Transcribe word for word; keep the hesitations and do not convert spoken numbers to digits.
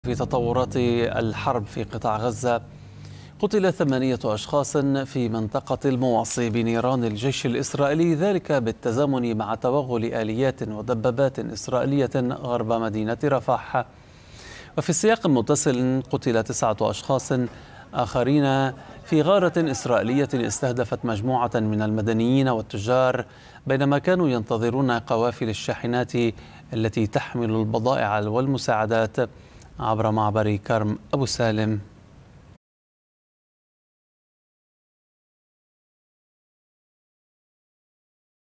في تطورات الحرب في قطاع غزة، قتل ثمانية أشخاص في منطقة المواصي بنيران الجيش الإسرائيلي، ذلك بالتزامن مع توغل آليات ودبابات إسرائيلية غرب مدينة رفح. وفي السياق المتصل قتل تسعة أشخاص آخرين في غارة إسرائيلية استهدفت مجموعة من المدنيين والتجار بينما كانوا ينتظرون قوافل الشاحنات التي تحمل البضائع والمساعدات عبر معبر كرم أبو سالم.